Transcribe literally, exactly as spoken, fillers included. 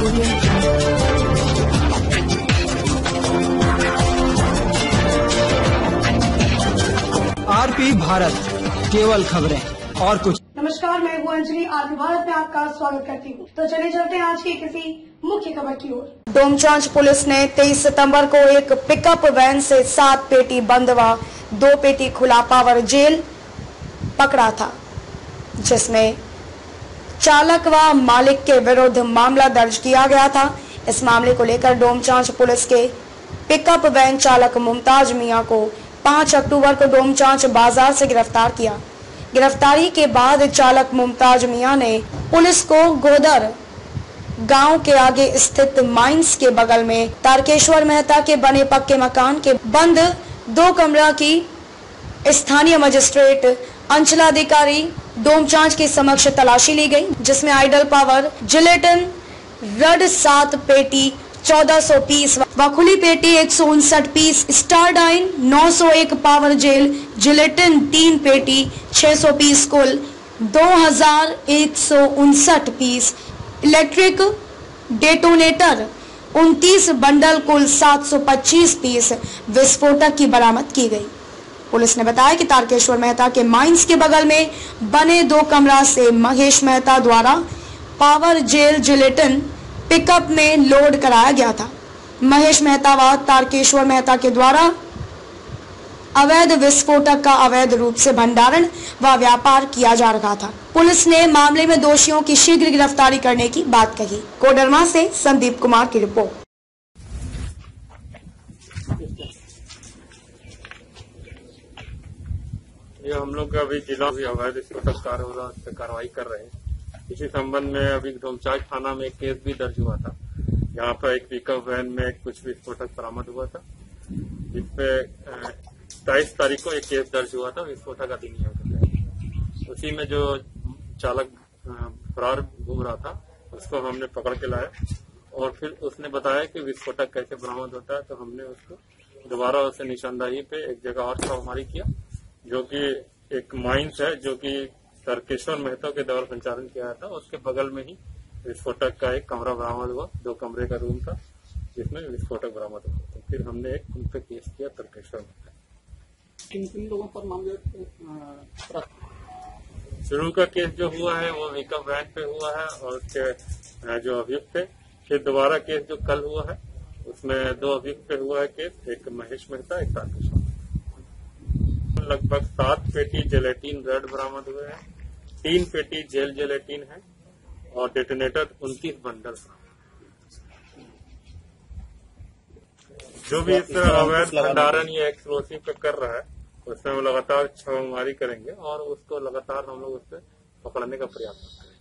RP Bharat, केवल खबरें और कुछ। नमस्कार, मैं हूँ अंजलि। आरपी भारत में आपका स्वागत करती हूँ। तो चलिए चलते हैं आज की किसी मुख्य खबर की ओर। डोमचांच पुलिस ने तेईस सितंबर को एक पिकअप वैन से सात पेटी बंद व दो पेटी खुला पावर जेल पकड़ा था, जिसमें चालक व मालिक के विरुद्ध मामला दर्ज किया गया था। इस मामले को लेकर डोमचांच पुलिस के पिकअप वैन चालक मुमताज मियां को पाँच अक्टूबर को डोमचांच बाजार से गिरफ्तार किया। गिरफ्तारी के बाद चालक मुमताज मियां ने पुलिस को गोदर गांव के आगे स्थित माइंस के बगल में तारकेश्वर मेहता के बने पक्के मकान के बंद दो कमरा की स्थानीय मजिस्ट्रेट अंचलाधिकारी डोमचांच के समक्ष तलाशी ली गई, जिसमें आइडल पावर जिलेटिन रड सात पेटी चौदह सौ पीस व खुली पेटी एक सौ उनसठ पीस, स्टारडाइन नौ सौ एक पावर जेल जिलेटिन तीन पेटी छह सौ पीस, कुल दो हजार एक सौ उनसठ पीस, इलेक्ट्रिक डेटोनेटर उनतीस बंडल कुल सात सौ पच्चीस पीस विस्फोटक की बरामद की गई। पुलिस ने बताया कि तारकेश्वर मेहता के माइंस के बगल में बने दो कमरा से महेश मेहता द्वारा पावर जेल जिलेटिन पिकअप में लोड कराया गया था। महेश मेहता व तारकेश्वर मेहता के द्वारा अवैध विस्फोटक का अवैध रूप से भंडारण व व्यापार किया जा रहा था। पुलिस ने मामले में दोषियों की शीघ्र गिरफ्तारी करने की बात कही। कोडरमा से संदीप कुमार की रिपोर्ट। ये हम लोग अभी जिला अवैध विस्फोटक कार्रवाई कर रहे हैं। इसी संबंध में अभी डोमचांच थाना में एक केस भी दर्ज हुआ था। यहाँ पर एक पिकअप वैन में कुछ विस्फोटक बरामद हुआ था, जिसपे तेईस तारीख को एक केस दर्ज हुआ था विस्फोटक अधिनियम। उसी में जो चालक फरार घूम रहा था उसको हमने पकड़ के लाया और फिर उसने बताया कि विस्फोटक कैसे बरामद होता है, तो हमने उसको दोबारा उसे निशानदाही पे एक जगह और छापेमारी किया, जो कि एक माइंस है जो कि तारकेश्वर मेहता के द्वारा संचालन किया था। उसके बगल में ही विस्फोटक का एक कमरा बरामद हुआ, दो कमरे का रूम था जिसमें विस्फोटक बरामद हुआ। तो फिर हमने एक उन पे केस किया तारकेश्वर मेहता। किन किन लोगों पर मामले? शुरू का केस जो हुआ है वो पिकअप वैन पे हुआ है और उसके जो अभियुक्त थे। फिर दोबारा केस जो कल हुआ है उसमें दो अभियुक्त पे हुआ है केस, एक महेश मेहता एक तारकेश्वर। लगभग सात पेटी जेलेटिन रड बरामद हुए हैं, तीन पेटी जेल जेलेटिन है और डेटोनेटर उनतीस बंडल। जो भी इस तरह अवैध भंडारण या एक्सप्लोसिव पे कर रहा है उसमें हम लगातार छापेमारी करेंगे और उसको लगातार हम लोग उससे पकड़ने का प्रयास करते हैं।